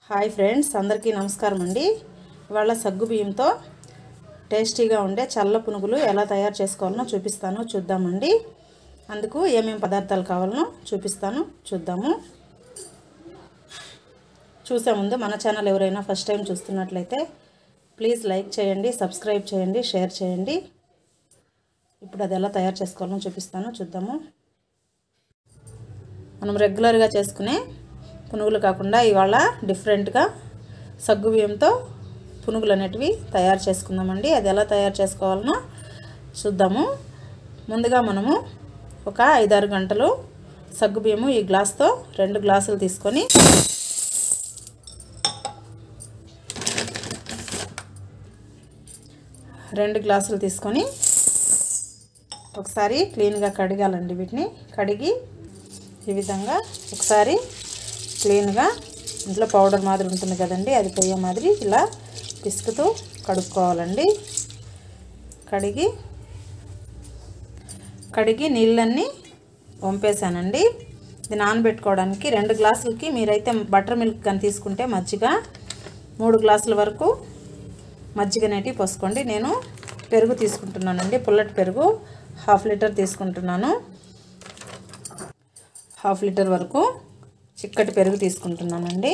Hi friends, అందరికీ నమస్కారం అండి. ఇవాళ సగ్గు బియ్యంతో టేస్టీగా ఉండే చల్ల పునుగులు ఎలా తయారు చేసుకోవాలనో చూద్దామండి. అందుకు ఏమేం పదార్థాలు కావాలనో చూద్దాము. చూసే ముందు మన ఛానల్ ఎవరైనా ఫస్ట్ టైం చూస్తున్నట్లయితే ప్లీజ్ లైక్ చేయండి, సబ్స్క్రైబ్ చేయండి, షేర్ చేయండి. ఇప్పుడు అది ఎలా తయారు చేసుకోవాలనో చూద్దాము. మనం రెగ్యులర్గా చేసుకునే పునుగులు కాకుండా ఇవాళ డిఫరెంట్గా సగ్గు బియ్యంతో పునుగులు అనేటివి తయారు చేసుకుందామండి. అది ఎలా తయారు చేసుకోవాలనో చూద్దాము. ముందుగా మనము ఒక 5-6 గంటలు సగ్గు బియ్యము ఈ గ్లాస్తో 2 గ్లాసులు తీసుకొని ఒకసారి క్లీన్గా కడగాలండి. వీటిని కడిగి ఈ విధంగా ఒకసారి క్లీన్గా ఇంట్లో పౌడర్ మాదిరి ఉంటుంది కదండి, అది పోయే మాదిరి ఇలా పిసుకుతూ కడుక్కోవాలండి. కడిగి నీళ్ళన్నీ వంపేసానండి. ఇది నానబెట్టుకోవడానికి 2 గ్లాసులకి మీరైతే బటర్ మిల్క్ కానీ తీసుకుంటే మజ్జిగ 3 గ్లాసుల వరకు మజ్జిగ నేటి పోసుకోండి. నేను పెరుగు తీసుకుంటున్నానండి, పుల్లటి పెరుగు 1/2 లీటర్ తీసుకుంటున్నాను. 1/2 లీటర్ వరకు చిక్కటి పెరుగు తీసుకుంటున్నానండి.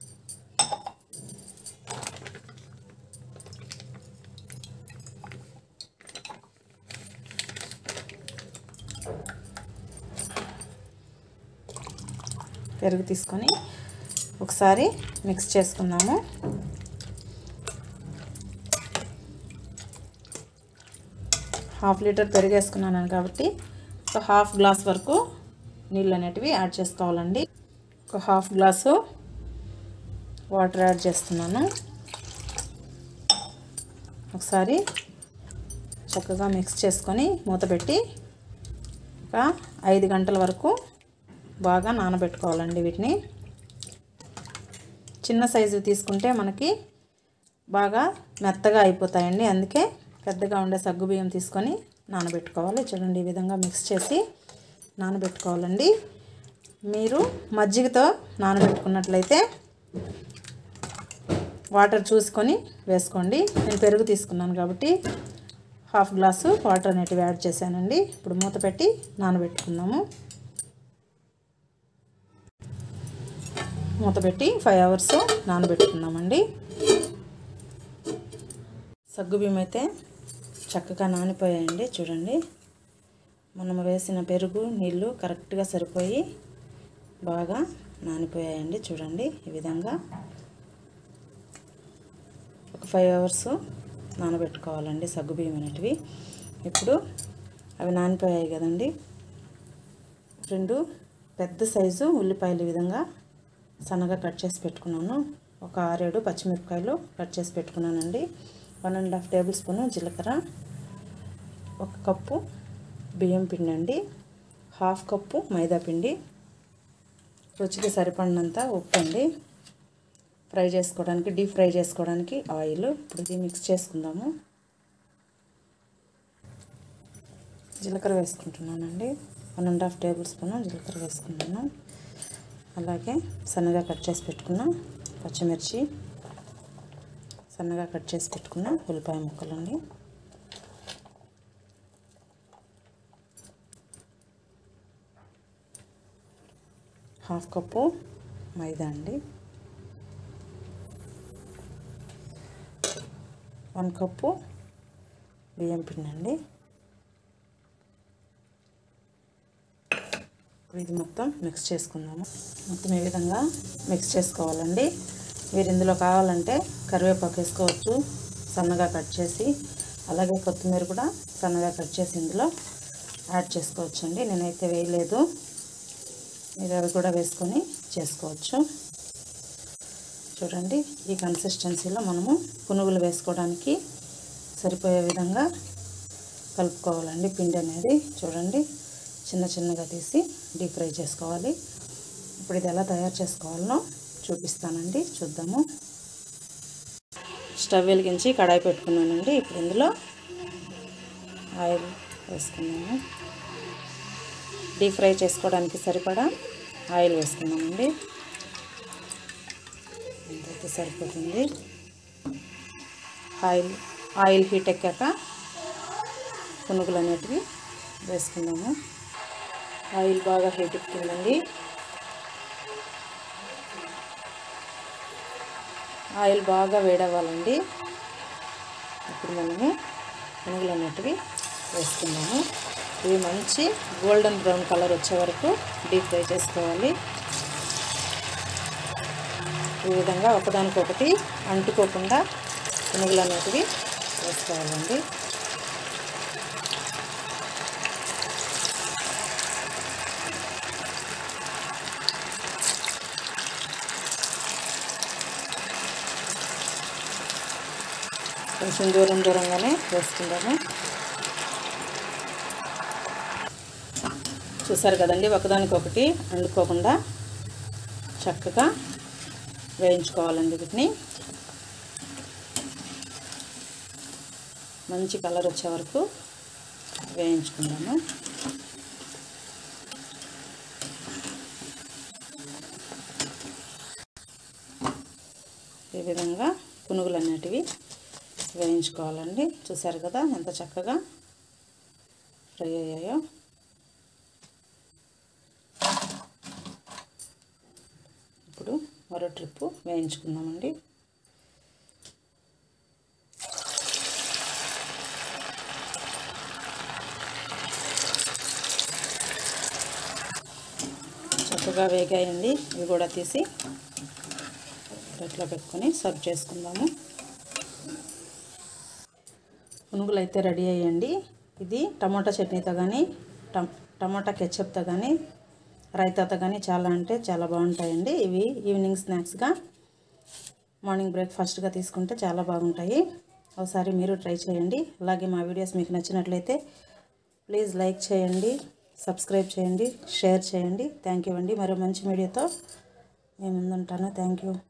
పెరుగు తీసుకొని ఒకసారి మిక్స్ చేసుకుందాము. హాఫ్ లీటర్ పెరుగు వేసుకున్నాను కాబట్టి ఒక 1/2 గ్లాస్ వరకు నీళ్ళు అనేటివి యాడ్ చేసుకోవాలండి. ఒక 1/2 గ్లాసు వాటర్ యాడ్ చేస్తున్నాను. ఒకసారి చక్కగా మిక్స్ చేసుకొని మూత పెట్టి ఒక 5 గంటల వరకు బాగా నానబెట్టుకోవాలండి. వీటిని చిన్న సైజు తీసుకుంటే మనకి బాగా మెత్తగా అయిపోతాయండి. అందుకే పెద్దగా ఉండే సగ్గు బియ్యం తీసుకొని నానబెట్టుకోవాలి. చూడండి, ఈ విధంగా మిక్స్ చేసి నానబెట్టుకోవాలండి. మీరు మజ్జిగతో నానబెట్టుకున్నట్లయితే వాటర్ చూసుకొని వేసుకోండి. నేను పెరుగు తీసుకున్నాను కాబట్టి 1/2 గ్లాసు వాటర్ అనేటివి యాడ్ చేశానండి. ఇప్పుడు మూత పెట్టి నానబెట్టుకుందాము. మూత పెట్టి 5 అవర్స్ నానబెట్టుకుందామండి. సగ్గుబియ్యం అయితే చక్కగా నానిపోయాయండి. చూడండి, మనం వేసిన పెరుగు నీళ్ళు కరెక్ట్గా సరిపోయి బాగా నానిపోయాయండి. చూడండి, ఈ విధంగా ఒక 5 అవర్స్ నానబెట్టుకోవాలండి సగ్గుబియ్యం అనేటివి. ఇప్పుడు అవి నానిపోయాయి కదండి. 2 పెద్ద సైజు ఉల్లిపాయలు ఈ విధంగా సన్నగా కట్ చేసి పెట్టుకున్నాను. ఒక 6-7 పచ్చిమిరపకాయలు కట్ చేసి పెట్టుకున్నానండి. 1.5 టేబుల్ స్పూన్ జీలకర్ర, 1 కప్పు బియ్యం పిండి అండి, 1/2 కప్పు మైదా పిండి, రుచికి సరిపడినంత ఉప్పు అండి, డీప్ ఫ్రై చేసుకోవడానికి ఆయిల్. ఇప్పుడు ఇది మిక్స్ చేసుకుందాము. జీలకర్ర వేసుకుంటున్నానండి. 1.5 టేబుల్ స్పూన్ జీలకర్ర వేసుకున్నాను. అలాగే సన్నగా కట్ చేసి పెట్టుకున్న పచ్చిమిర్చి, సన్నగా కట్ చేసి పెట్టుకున్న ఉల్లిపాయ ముక్కలండి, హాఫ్ కప్పు మైదా అండి, 1 కప్పు బియ్యం పిండి అండి. ఇది మొత్తం మిక్స్ చేసుకుందాము. మొత్తం ఈ విధంగా మిక్స్ చేసుకోవాలండి. మీరు ఇందులో కావాలంటే కరివేపాకు వేసుకోవచ్చు సన్నగా కట్ చేసి, అలాగే కొత్తిమీర కూడా సన్నగా కట్ చేసి ఇందులో యాడ్ చేసుకోవచ్చు అండి. నేనైతే వేయలేదు, మీరు అవి కూడా వేసుకొని చేసుకోవచ్చు. చూడండి, ఈ కన్సిస్టెన్సీలో మనము పునుగులు వేసుకోవడానికి సరిపోయే విధంగా కలుపుకోవాలండి పిండి అనేది. చూడండి, చిన్నగా తీసి డీప్ ఫ్రై చేసుకోవాలి. ఇప్పుడు ఇది ఎలా తయారు చేసుకోవాలనో చూపిస్తానండి, చూద్దాము. స్టవ్ వెలిగించి కడాయి పెట్టుకున్నానండి. ఇప్పుడు ఇందులో ఆయిల్ వేసుకున్నాము. డీప్ ఫ్రై చేసుకోవడానికి సరిపడా ఆయిల్ వేసుకున్నామండి. ఇది సరిపోతుంది. ఆయిల్ హీట్ ఎక్కాక పునుగులు అనేటివి వేసుకుందాము. ఆయిల్ బాగా హీట్ ఎక్కిందండి. ఆయిల్ బాగా వేడవ్వాలండి. ఇప్పుడు మనము పునుగులు అనేటివి వేసుకుందాము. ఇవి మంచి గోల్డెన్ బ్రౌన్ కలర్ వచ్చే వరకు డీప్ ఫ్రై చేసుకోవాలి. ఈ విధంగా ఒకదానికొకటి అంటుకోకుండా పునుగులు అనేటివి వేసుకోవాలండి. కొంచెం దూరంగానే వేసుకుందాము. చూసారు కదండి, ఒకదానికొకటి అంటుకోకుండా చక్కగా వేయించుకోవాలండి. వీటిని మంచి కలర్ వచ్చే వరకు వేయించుకుందాము. ఈ విధంగా పునుగులు అనేటివి వేయించుకోవాలండి. చూసారు కదా ఎంత చక్కగా ఫ్రై అయ్యాయో. ఇప్పుడు మరో ట్రిప్పు వేయించుకుందామండి. చక్కగా వేగాయండి. ఇవి కూడా తీసి ప్లేట్లో పెట్టుకొని సర్వ్ చేసుకుందాము. పునుగులు అయితే రెడీ అయ్యండి. ఇది టమోటా చట్నీతో కానీ టమోటా కెచప్తో కానీ రైతాతో కానీ చాలా అంటే చాలా బాగుంటాయండి. ఇవి ఈవినింగ్ స్నాక్స్గా, మార్నింగ్ బ్రేక్ఫాస్ట్గా తీసుకుంటే చాలా బాగుంటాయి. ఒకసారి మీరు ట్రై చేయండి. అలాగే మా వీడియోస్ మీకు నచ్చినట్లయితే ప్లీజ్ లైక్ చేయండి, సబ్స్క్రైబ్ చేయండి, షేర్ చేయండి. థ్యాంక్ యూ అండి. మరో మంచి వీడియోతో నేను ముందుంటాను. Thank you.